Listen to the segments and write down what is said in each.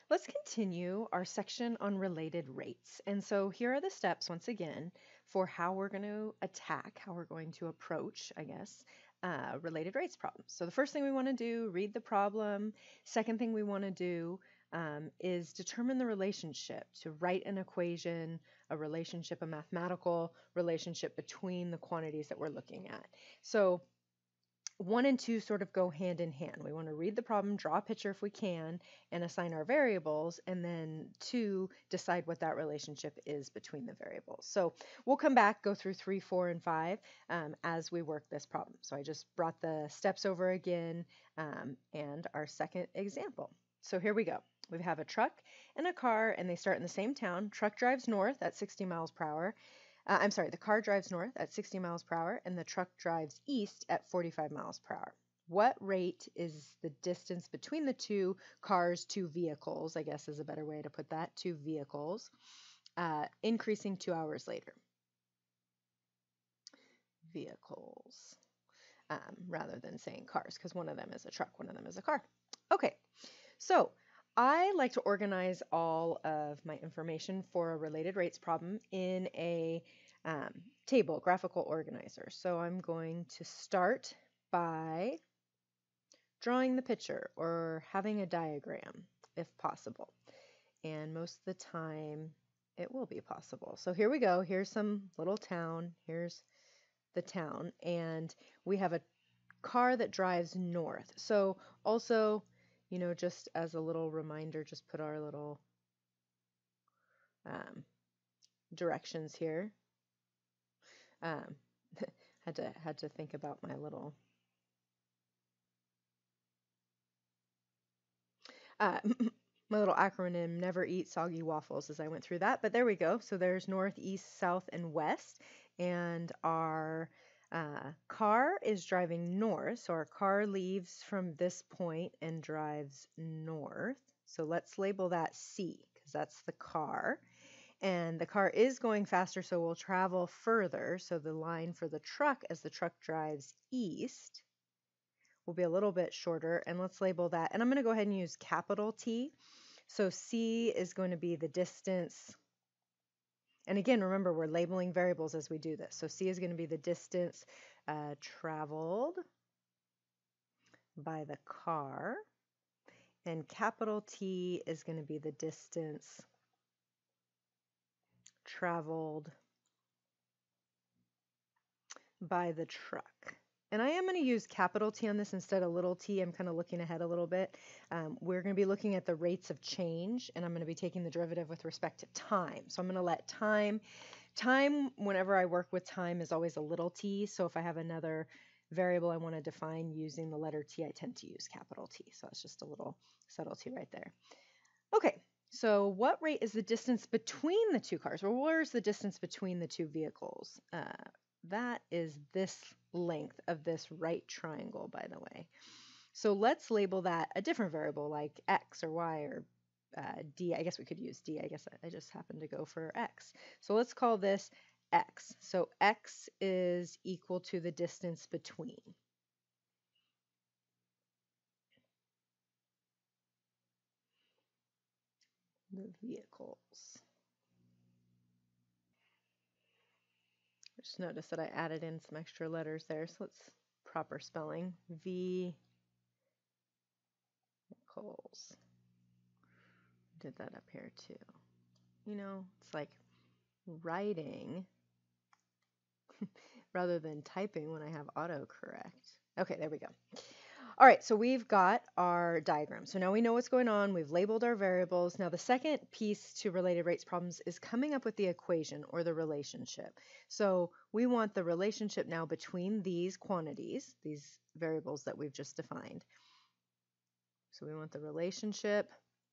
Let's continue our section on related rates. And so here are the steps, once again, for how we're going to attack, how we're going to approach, I guess, related rates problems. So the first thing we want to do, read the problem. Second thing we want to do is determine the relationship, to write an equation, a relationship, a mathematical relationship between the quantities that we're looking at. So 1 and 2 sort of go hand in hand. We want to read the problem, draw a picture if we can, and assign our variables, and then 2, decide what that relationship is between the variables. So we'll come back, go through 3, 4, and 5 as we work this problem. So I just brought the steps over again and our second example. So here we go. We have a truck and a car, and they start in the same town. Truck drives north at 60 miles per hour. The car drives north at 60 miles per hour and the truck drives east at 45 miles per hour. What rate is the distance between the two cars, two vehicles, I guess is a better way to put that, two vehicles, increasing 2 hours later? Vehicles, rather than saying cars, because one of them is a truck, one of them is a car. Okay, so I like to organize all of my information for a related rates problem in a table, graphical organizer. So I'm going to start by drawing the picture or having a diagram if possible. And most of the time it will be possible. So here we go. Here's some little town. Here's the town. And we have a car that drives north. So also, you know, just as a little reminder, just put our little directions here. Had to think about my little my little acronym, never eat soggy waffles, as I went through that. But there we go. So there's north, east, south, and west. And our car is driving north. So our car leaves from this point and drives north. So let's label that C, because that's the car. And the car is going faster, so we'll travel further. So the line for the truck as the truck drives east will be a little bit shorter. And let's label that. And I'm going to go ahead and use capital T. So C is going to be the distance. And again, remember, we're labeling variables as we do this. So C is going to be the distance traveled by the car. And capital T is going to be the distance traveled by the truck. And I am going to use capital T on this instead of little t. I'm kind of looking ahead a little bit. We're going to be looking at the rates of change, and I'm going to be taking the derivative with respect to time. So I'm going to let time, whenever I work with time, is always a little t. So if I have another variable I want to define using the letter t, I tend to use capital T. So it's just a little subtlety right there. Okay. So what rate is the distance between the two cars? Well, where's the distance between the two vehicles? That is this length of this right triangle, by the way. So let's label that a different variable like x or y or d. I guess we could use d. I guess I just happened to go for x. So let's call this x. So x is equal to the distance between. The vehicles. Just notice that I added in some extra letters there, so let's proper spelling. Vehicles. Did that up here too. You know, it's like writing rather than typing when I have autocorrect. Okay, there we go. All right, so we've got our diagram. So now we know what's going on. We've labeled our variables. Now the second piece to related rates problems is coming up with the equation or the relationship. So we want the relationship now between these quantities, these variables that we've just defined. So we want the relationship.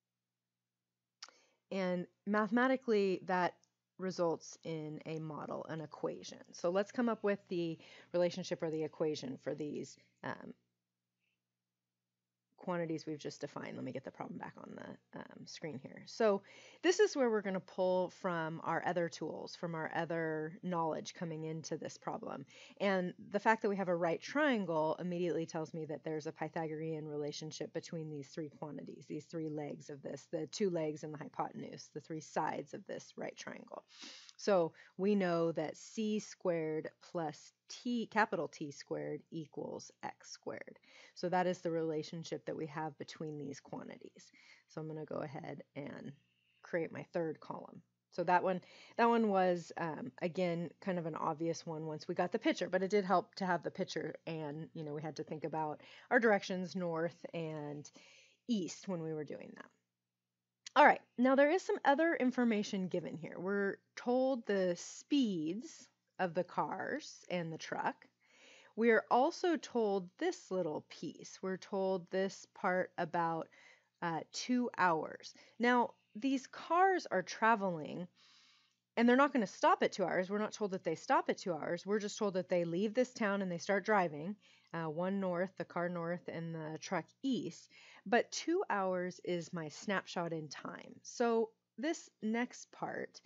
And mathematically, that results in a model, an equation. So let's come up with the relationship or the equation for these quantities we've just defined. Let me get the problem back on the screen here. So this is where we're going to pull from our other tools, from our other knowledge coming into this problem. And the fact that we have a right triangle immediately tells me that there's a Pythagorean relationship between these three quantities, these three legs of this, the two legs and the hypotenuse, the three sides of this right triangle. So we know that c squared plus capital T squared equals x squared. So that is the relationship that we have between these quantities. So I'm going to go ahead and create my third column. So that one was, again, kind of an obvious one once we got the picture, but it did help to have the picture, and we had to think about our directions north and east when we were doing that. All right, now there is some other information given here. We're told the speeds of the cars and the truck. We are also told this little piece. We're told this part about 2 hours. Now, these cars are traveling, and they're not going to stop at 2 hours. We're not told that they stop at 2 hours. We're just told that they leave this town and they start driving, one north, the car north, and the truck east. But 2 hours is my snapshot in time. So this next part,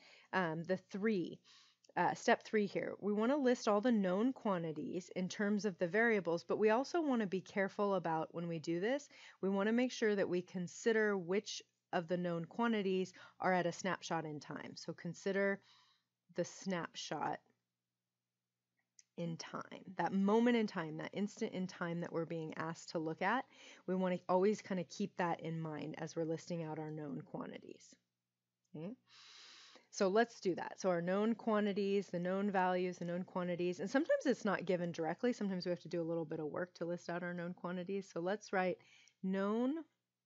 step 3 here, we want to list all the known quantities in terms of the variables, but we also want to be careful about when we do this. We want to make sure that we consider which of the known quantities are at a snapshot in time. So consider the snapshot in time, that moment in time, that instant in time that we're being asked to look at. We want to always kind of keep that in mind as we're listing out our known quantities. Okay? So let's do that. So our known quantities, the known values, the known quantities, and sometimes it's not given directly. Sometimes we have to do a little bit of work to list out our known quantities. So let's write known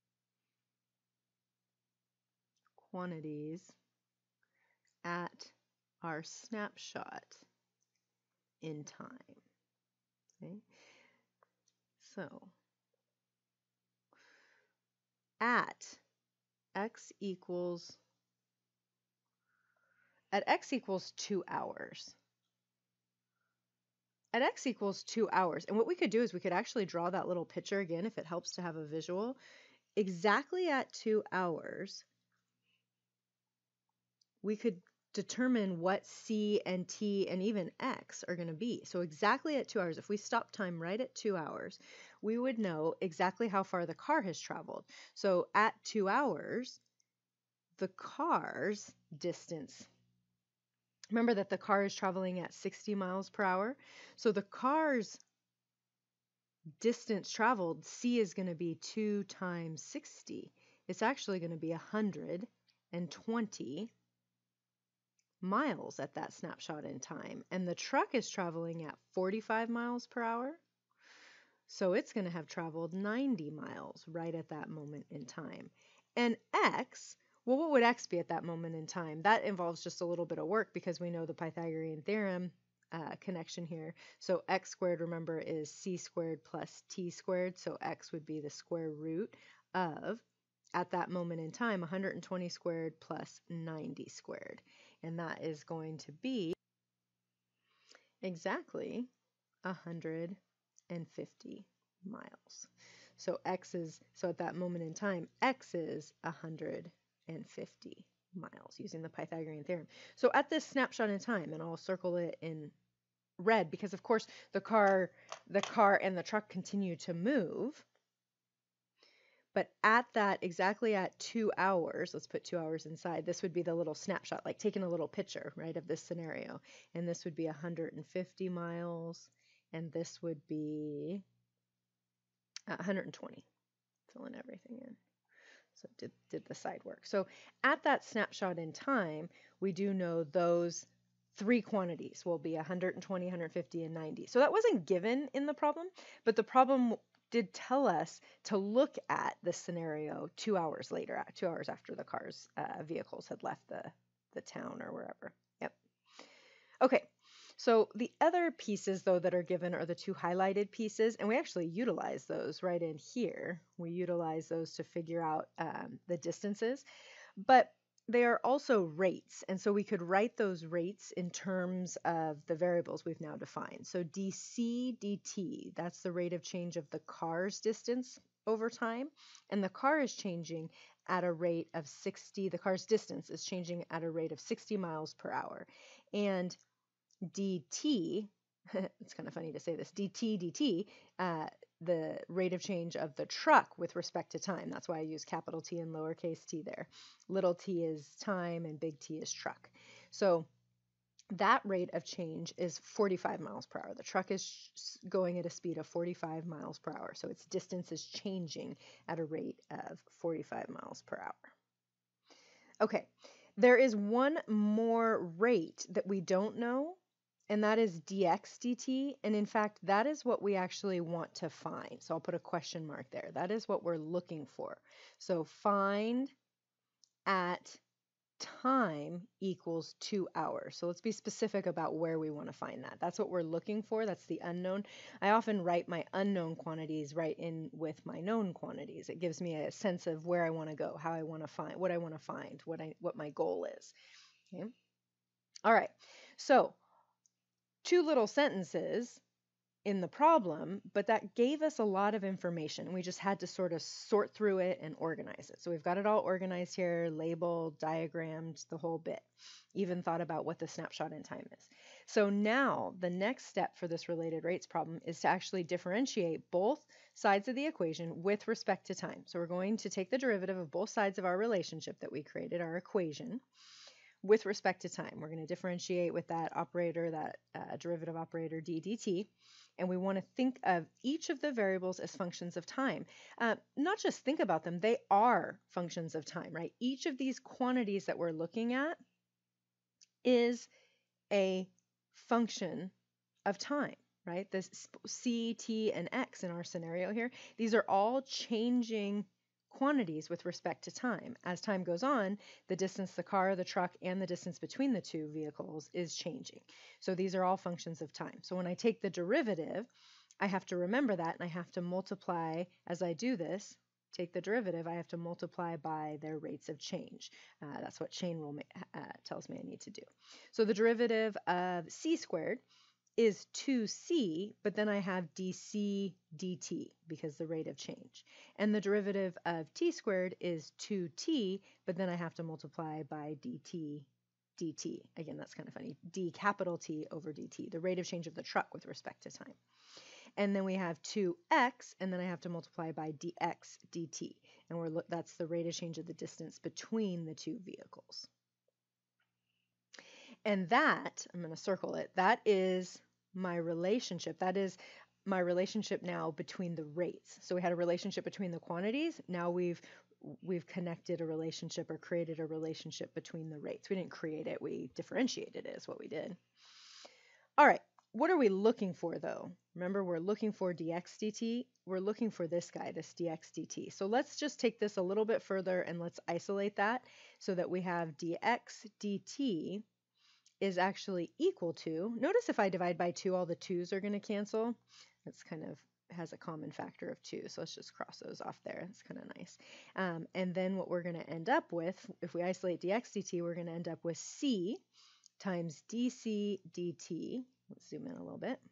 quantities at our snapshot in time. Okay? So at x equals 2 hours. At x equals 2 hours, and what we could do is we could actually draw that little picture again if it helps to have a visual. Exactly at 2 hours, we could determine what c and t and even x are going to be. So exactly at 2 hours, if we stop time right at 2 hours, we would know exactly how far the car has traveled. So at 2 hours, the car's distance, remember that the car is traveling at 60 miles per hour. So the car's distance traveled, c is going to be 2 times 60. It's actually going to be 120 miles at that snapshot in time. And the truck is traveling at 45 miles per hour. So it's going to have traveled 90 miles right at that moment in time. And x, well, what would x be at that moment in time? That involves just a little bit of work because we know the Pythagorean theorem connection here. So x squared, remember, is c squared plus t squared. So x would be the square root of, at that moment in time, 120 squared plus 90 squared. And that is going to be exactly 150 miles. So at that moment in time, x is 150 miles using the Pythagorean theorem. So at this snapshot in time, and I'll circle it in red because of course the car and the truck continue to move. But exactly at 2 hours, let's put 2 hours inside, this would be the little snapshot, like taking a little picture, right, of this scenario. And this would be 150 miles, and this would be 120. Fill in everything in. So did the side work. So at that snapshot in time, we do know those three quantities will be 120, 150, and 90. So that wasn't given in the problem, but the problem did tell us to look at this scenario 2 hours later, 2 hours after the car's vehicles had left the town or wherever. Yep. Okay, so the other pieces, though, that are given are the two highlighted pieces, and we actually utilize those right in here. We utilize those to figure out the distances, but they are also rates, and so we could write those rates in terms of the variables we've now defined. So dc dt, that's the rate of change of the car's distance over time, and the car is changing at a rate of 60, the car's distance is changing at a rate of 60 miles per hour. And dt, it's kind of funny to say this, dt, the rate of change of the truck with respect to time. That's why I use capital T and lowercase t there. Little t is time and big T is truck. So that rate of change is 45 miles per hour. The truck is going at a speed of 45 miles per hour. So its distance is changing at a rate of 45 miles per hour. Okay, there is one more rate that we don't know, and that is dx dt. And in fact, that is what we actually want to find. So I'll put a question mark there. That is what we're looking for. So find at time equals 2 hours. So let's be specific about where we want to find that. That's what we're looking for. That's the unknown. I often write my unknown quantities right in with my known quantities. It gives me a sense of where I want to go, how I want to find, what I want to find, what my goal is. Okay. All right. So 2 little sentences in the problem, but that gave us a lot of information. We just had to sort of sort through it and organize it. So we've got it all organized here, labeled, diagrammed, the whole bit. Even thought about what the snapshot in time is. So now the next step for this related rates problem is to actually differentiate both sides of the equation with respect to time. So we're going to take the derivative of both sides of our relationship that we created, our equation, with respect to time. We're going to differentiate with that operator, that derivative operator d dt. And we want to think of each of the variables as functions of time. Not just think about them, they are functions of time, right? Each of these quantities that we're looking at is a function of time, right? This c, t, and x in our scenario here, these are all changing quantities with respect to time. As time goes on, the distance the car, the truck, and the distance between the two vehicles is changing. So these are all functions of time. So when I take the derivative, I have to remember that, and I have to multiply, as I do this, take the derivative, I have to multiply by their rates of change. That's what chain rule tells me I need to do. So the derivative of c squared is 2c, but then I have dc dt because the rate of change. And the derivative of t squared is 2t, but then I have to multiply by dt dt. Again, that's kind of funny. D capital T over dt, the rate of change of the truck with respect to time. And then we have 2x, and then I have to multiply by dx dt. And that's the rate of change of the distance between the two vehicles. And that, I'm going to circle it, that is my relationship. That is my relationship now between the rates. So we had a relationship between the quantities. Now we've connected a relationship or created a relationship between the rates. We didn't create it, we differentiated it is what we did. All right, what are we looking for though? Remember, we're looking for dx dt. We're looking for this guy, this dx dt. So let's just take this a little bit further and let's isolate that so that we have dx dt is actually equal to, notice if I divide by 2, all the 2's are going to cancel. That's kind of has a common factor of 2, so let's just cross those off there. That's kind of nice. And then what we're going to end up with, if we isolate dx dt, we're going to end up with c times dc dt. Let's zoom in a little bit.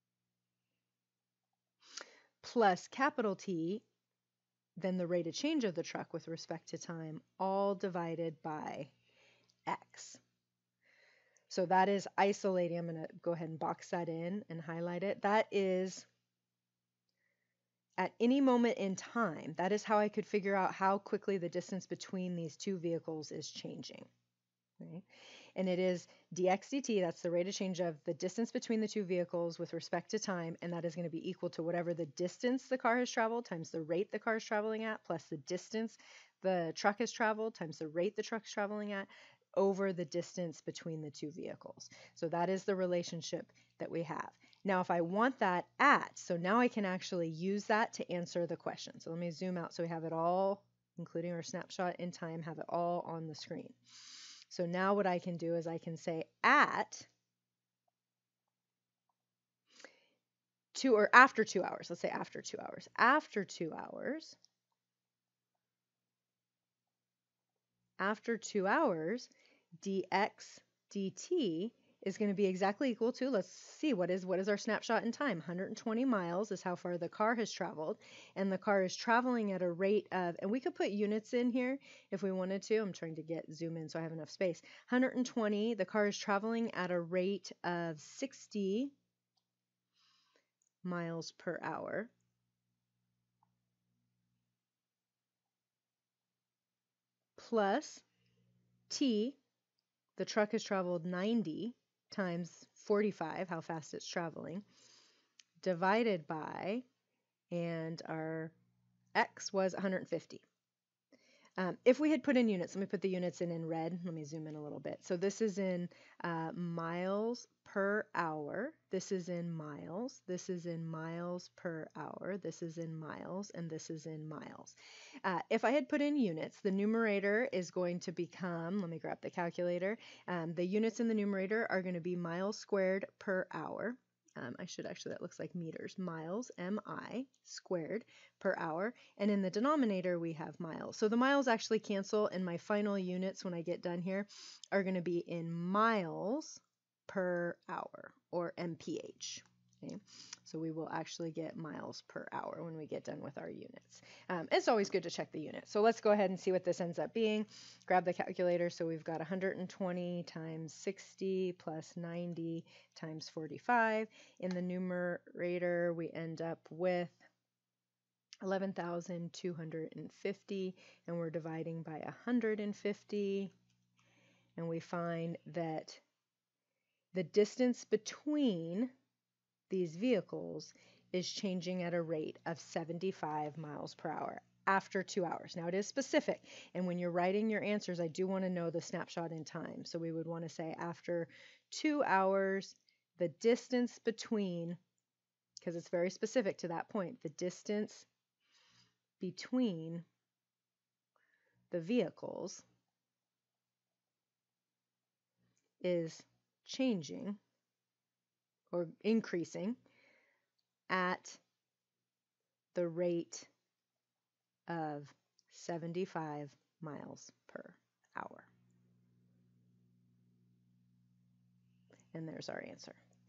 Plus capital T, then the rate of change of the truck with respect to time, all divided by x. So that is isolating. I'm going to go ahead and box that in and highlight it. That is at any moment in time. That is how I could figure out how quickly the distance between these two vehicles is changing. Right? And it is dx dt, that's the rate of change of the distance between the two vehicles with respect to time, and that is going to be equal to whatever the distance the car has traveled times the rate the car is traveling at, plus the distance the truck has traveled times the rate the truck's traveling at, over the distance between the two vehicles. So that is the relationship that we have. Now, if I want that so now I can actually use that to answer the question. So let me zoom out so we have it all, including our snapshot in time, have it all on the screen. So now what I can do is I can say at 2 or after 2 hours. Let's say after 2 hours. After 2 hours, dx dt is going to be exactly equal to, let's see, what is our snapshot in time? 120 miles is how far the car has traveled, and the car is traveling at a rate of, and we could put units in here if we wanted to. I'm trying to zoom in so I have enough space. 120, the car is traveling at a rate of 60 miles per hour. Plus t, the truck has traveled 90 times 45, how fast it's traveling, divided by, and our x was 150. If we had put in units, let me put the units in red. Let me zoom in a little bit. So this is in miles per hour. This is in miles. This is in miles per hour. This is in miles, and this is in miles. If I had put in units, the numerator is going to become, let me grab the calculator. The units in the numerator are going to be miles squared per hour. I should actually, that looks like meters, miles, mi, squared per hour. And in the denominator, we have miles. So the miles actually cancel, and my final units when I get done here are going to be in miles per hour, or mph. Okay? So we will actually get miles per hour when we get done with our units. It's always good to check the units. So let's go ahead and see what this ends up being. Grab the calculator. So we've got 120 times 60 plus 90 times 45. In the numerator, we end up with 11,250, and we're dividing by 150, and we find that the distance between these vehicles is changing at a rate of 75 miles per hour after 2 hours. Now it is specific, and when you're writing your answers, I do want to know the snapshot in time. So we would want to say after 2 hours, the distance between, because it's very specific to that point, the distance between the vehicles is changing or increasing at the rate of 75 miles per hour. And there's our answer.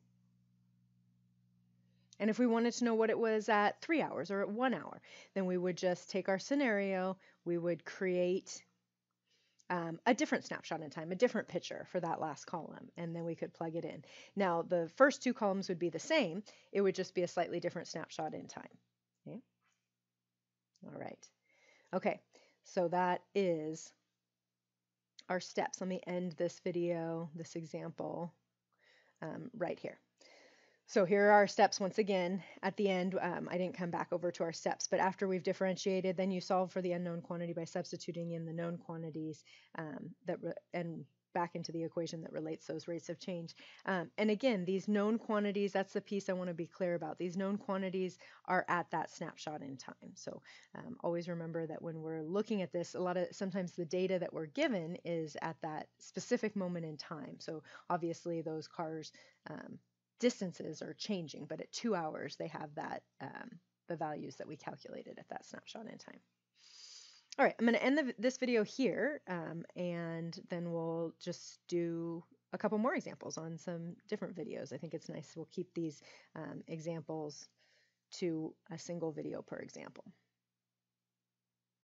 And if we wanted to know what it was at 3 hours or at 1 hour, then we would just take our scenario, we would create a different snapshot in time, a different picture for that last column, and then we could plug it in. Now, the first two columns would be the same. It would just be a slightly different snapshot in time. Okay. All right. Okay, so that is our steps. Let me end this video, this example, right here. So here are our steps once again. At the end, I didn't come back over to our steps, but after we've differentiated, then you solve for the unknown quantity by substituting in the known quantities and back into the equation that relates those rates of change. And again, these known quantities, that's the piece I want to be clear about. These known quantities are at that snapshot in time. So always remember that when we're looking at this, sometimes the data that we're given is at that specific moment in time. So obviously those cars, distances are changing, but at 2 hours they have that the values that we calculated at that snapshot in time. All right, I'm going to end this video here, and then we'll just do a couple more examples on some different videos. I think it's nice. We'll keep these examples to a single video per example.